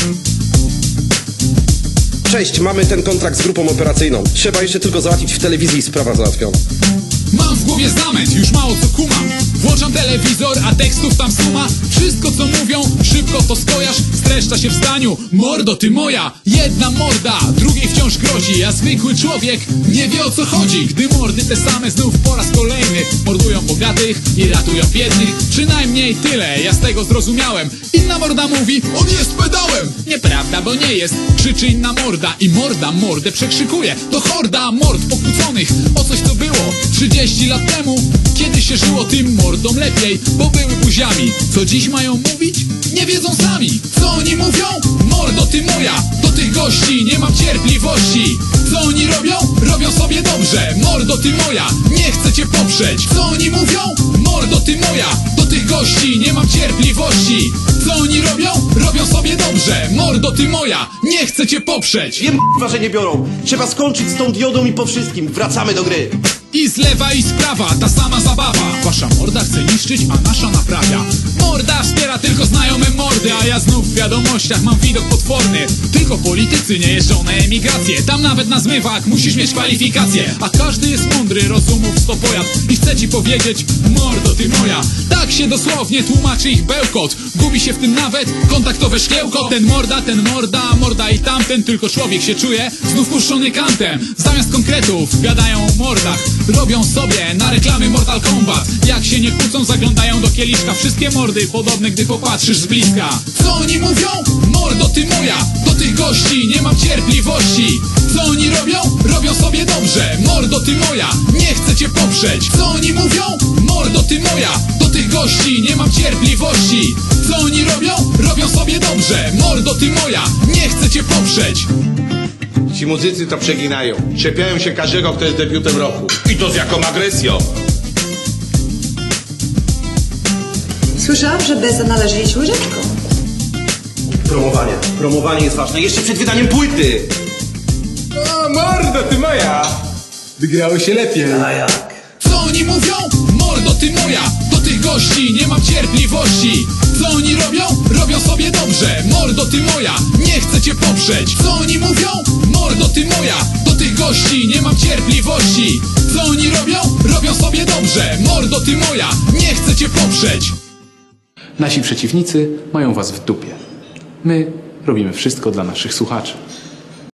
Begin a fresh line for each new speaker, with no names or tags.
Cześć, mamy ten kontrakt z grupą operacyjną. Trzeba jeszcze tylko załatwić w telewizji i sprawa załatwiona.
Mam w głowie zamęt, już mało co kumam. Włączam telewizor, a tekstów tam suma. Wszystko co mówią, szybko to skojarz. Streszcza się w zdaniu, mordo ty moja. Jedna morda, drugiej wciąż grozi. A zwykły człowiek nie wie o co chodzi. Gdy mordy te same znów po raz kolejny mordują bogatych i ratują biednych. Przynajmniej tyle, ja z tego zrozumiałem. Inna morda mówi, on jest pedałem. Nieprawda, bo nie jest, krzyczy inna morda. I morda mordę przekrzykuje. To horda mord pokłóconych o coś co było 30 lat temu, kiedy się żyło tym mordom lepiej, bo były buziami. Co dziś mają mówić? Nie wiedzą sami. Co oni mówią? Mordo ty moja. Do tych gości nie mam cierpliwości. Co oni robią? Robią sobie dobrze. Mordo ty moja. Nie chcę cię poprzeć. Co oni mówią? Mordo ty moja. Do tych gości nie mam cierpliwości. Co oni robią? Robią sobie dobrze. Mordo ty moja. Nie chcę cię poprzeć.
Wiem, że nie biorą. Trzeba skończyć z tą diodą i po wszystkim. Wracamy do gry.
I z lewa i z prawa ta sama zabawa. Wasza morda chce niszczyć, a nasza naprawia. Morda wspiera tylko znajome mordy, a ja znów w wiadomościach mam widok potworny. Tylko politycy nie jeżdżą na emigrację. Tam nawet na zmywak musisz mieć kwalifikacje. A każdy jest mądry, rozumów sto pojad. I chce ci powiedzieć, mordo ty moja. Tak się dosłownie tłumaczy ich bełkot. Gubi się w tym nawet kontaktowe szkiełko. Ten morda, morda i tamten. Tylko człowiek się czuje znów puszczony kantem. Zamiast konkretów gadają o mordach. Robią sobie na reklamy Mortal Kombat. Jak się nie kłócą, zaglądają do kieliszka. Wszystkie mordy podobne, gdy popatrzysz z bliska. Co oni mówią? Mordo ty moja. Do tych gości nie mam cierpliwości. Co oni robią? Robią sobie dobrze. Mordo ty moja. Nie chcę cię poprzeć. Co oni mówią? Mordo ty moja. Do tych gości nie mam cierpliwości. Co oni robią? Robią sobie dobrze. Mordo ty moja. Nie chcę cię poprzeć.
Ci muzycy to przeginają. Czepiają się każdego, kto jest debiutem roku. I to z jaką agresją.
Słyszałam, że Beza należy jeść łyżeczką.
Promowanie jest ważne. Jeszcze przed wydaniem płyty.
O, mordo ty moja! Wygrało się lepiej.
A jak?
Co oni mówią? Mordo ty moja. Do tych gości nie mam cierpliwości. Co oni robią? Robią sobie dobrze. Mordo ty moja. Nie chcę cię poprzeć. Co oni mówią? Mordo ty moja. Do tych gości nie mam cierpliwości. Co oni robią? Robią sobie dobrze. Mordo ty moja. Nie chcę cię poprzeć.
Nasi przeciwnicy mają was w dupie. My robimy wszystko dla naszych słuchaczy.